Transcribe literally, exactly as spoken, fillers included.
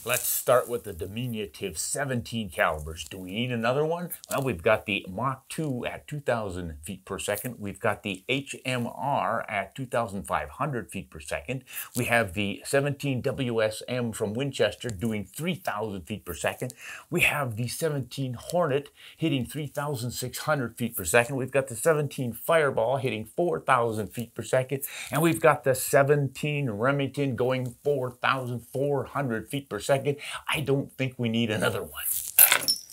Let's start with the diminutive seventeen calibers. Do we need another one? Well, we've got the Mach two at two thousand feet per second. We've got the H M R at two thousand five hundred feet per second. We have the seventeen W S M from Winchester doing three thousand feet per second. We have the seventeen Hornet hitting three thousand six hundred feet per second. We've got the seventeen Fireball hitting four thousand feet per second. And we've got the seventeen Remington going four thousand four hundred feet per second. I don't think we need another one.